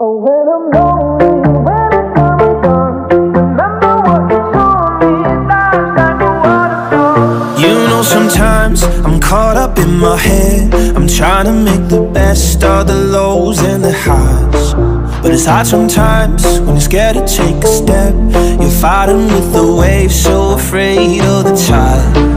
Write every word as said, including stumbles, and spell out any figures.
Oh, when I'm lonely, when it's come undone, remember what you told me, life's like a waterfall. You know sometimes I'm caught up in my head. I'm trying to make the best of the lows and the highs, but it's hard sometimes when you're scared to take a step. You're fighting with the waves, so afraid of the tide.